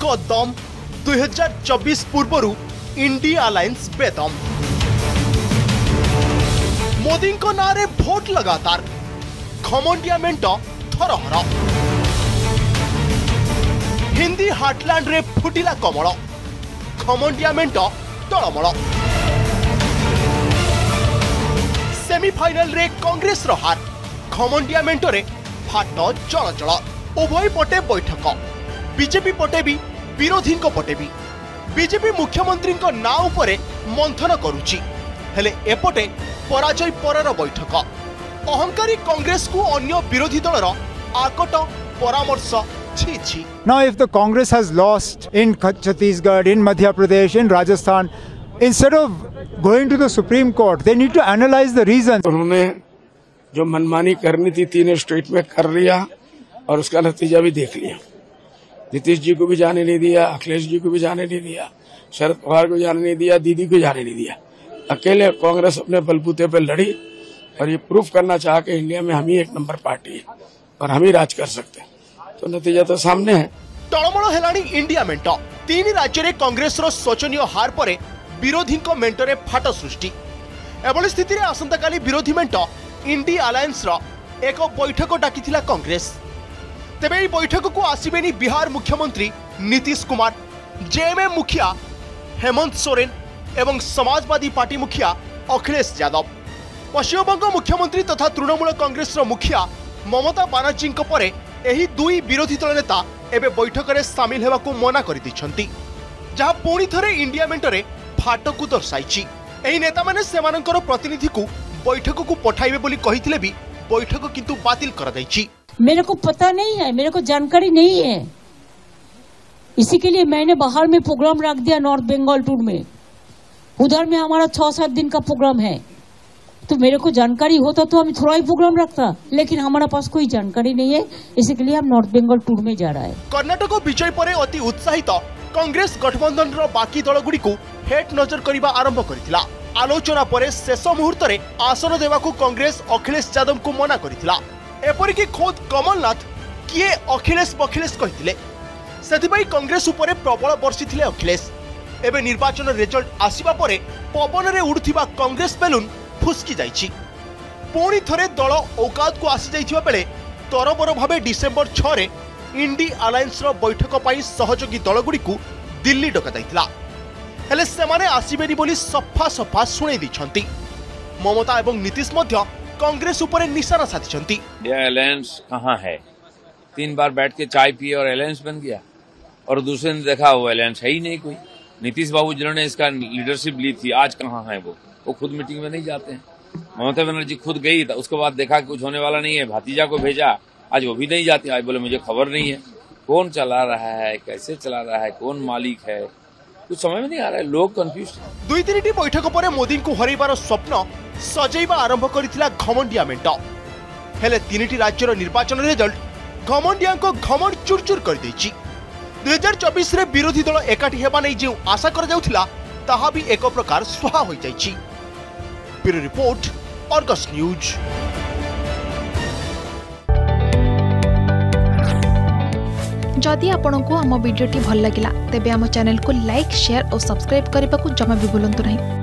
दम 2024 पूर्व INDI alliance बेदम। मोदी को नारे भोट लगातार घमंडिया मेंट थरहर। हिंदी हार्टलैंड रे फुटिला कमल घमंडिया मेंट तलमल। सेमीफाइनल रे कांग्रेस रो हार घमंडिया मेंटरे फाट चलचल। उभय पटे बैठक बीजेपी पटे भी विरोधी पटे भी बीजेपी मुख्यमंत्री ना उपरे मंथन करुची हेले एपटे पराजय परर बैठक। अहंकारी कांग्रेस को अन्य विरोधी दलर आकट परामर्श छी छी। Now if the Congress has lost in Chhattisgarh, in Madhya Pradesh, in Rajasthan, instead of going to the Supreme Court, they need to analyze the reasons. उन्होंने जो मनमानी करनी थी तीनों स्टेट में कर लिया और उसका नतीजा भी देख लिया। नीतीश जी को भी जाने नहीं दिया, अखिलेश जी को भी जाने नहीं दिया, शरद पवार को जाने नहीं दिया, दीदी को जाने नहीं दिया। अकेले कांग्रेस अपने बलबूते पर लड़ी और ये प्रूफ करना चाहा कि इंडिया में हम ही एक नंबर पार्टी है और हम ही राज कर सकते हैं। तो नतीजा तो सामने है। टळमळ हेलाणी इंडिया मेंट। तीन राज्य में कांग्रेस रो शोचनीय हार पर विरोधी मेंटरे फाट सृष्टि। एभली स्थिति रे आसंता काली विरोधी मेंट इंडी अलायंस रो एक बैठक डाकिथिला कांग्रेस। तेबे এই बैठक को आसीबेनी बिहार मुख्यमंत्री नीतीश कुमार, जेएमएम मुखिया हेमंत सोरेन एवं समाजवादी पार्टी मुखिया अखिलेश यादव। पश्चिमबंग मुख्यमंत्री तथा तृणमूल कांग्रेस मुखिया ममता बानार्जी परे एही दुई विरोधी दल नेता एबे बैठक में सामिल होगा को मना कर दी, जहां पुणी थरे इंडिया मेंटरे फाट को दर्शाई। एही नेता माने सेमानकर प्रतिनिधि को बैठक को पठाइबे बोली कहिथिले भी बैठक किंतु बातिल कर दैछि। मेरे को पता नहीं है, मेरे को जानकारी नहीं है, इसी के लिए मैंने बाहर में प्रोग्राम रख दिया नॉर्थ बंगाल टूर में। उधर में हमारा 6-7 दिन का प्रोग्राम है, तो मेरे को जानकारी होता तो हम थोड़ा ही प्रोग्राम रखता, लेकिन हमारे पास कोई जानकारी नहीं है, इसी के लिए हम नॉर्थ बंगाल टूर में जा रहा है। कर्नाटक विजय पर अति उत्साहित कांग्रेस गठबंधन बाकी दलगुड़ी को हेट नजर करने आरंभ करथिला। आलोचना पर शेष मुहूर्त में आसन देवाकू कांग्रेस अखिलेश यादव को मना करथिला। एपरिक खोद कमलनाथ किए अखिलेश बखिलेश कहिथिले, सेथिबाई कांग्रेस उपरे प्रबल वर्षिथिले अखिलेश। एबे निर्वाचन रिजल्ट आसीबा परे पवन रे उड़ुथिबा कांग्रेस बेलून फुसकी जाइछि। पुणी थरे दल औकात को आसी जाइथिबा बेले तरबर भाबे डिसेंबर 6 रे इंडी अलायंस रो बैठक पई सहयोगी दलगुडी को दिल्ली डका दैथिला, हेले सेमाने आसीबेनी बोली सफा सफा सुनै दिछंती। ममता एवं नीतीश मध्य कांग्रेस ऊपर निशाना साधिछंती। यह अलायंस कहां है? 3 बार बैठ के चाय पिए और अलायंस बन गया, और दूसरे ने देखा वो अलायंस है ही नहीं कोई। नीतीश बाबू जिन्होंने इसका लीडरशिप ली थी, आज कहां है वो खुद मीटिंग में नहीं जाते हैं। ममता बनर्जी खुद गई, उसके बाद देखा कि कुछ होने वाला नहीं है, भतीजा को भेजा, आज वो भी नहीं जाती। आज बोले मुझे खबर नहीं है कौन चला रहा है, कैसे चला रहा है, कौन मालिक है, कुछ समझ में नहीं आ रहा है। लोग कंफ्यूज। 2-3 बैठक पर मोदी को हरैबार स्वप्न सजैबा आरंभ करथिला घमंडिया मेंट। हेले 3 राज्यर निर्वाचन रिजल्ट घमंडिया को घमंड चुरचुर कर दैछि। 2024 रे विरोधी दल एकाठी हेबा नै जे आशा कर जाउथिला ताहा भी एक प्रकार स्वाहा होई जाइछि। Bureau report, Argus news. जदि आपंक आम भिडी भल लगा तेब आम चैनल को लाइक, शेयर और सब्सक्राइब करने को जमा भी भूलु नहीं।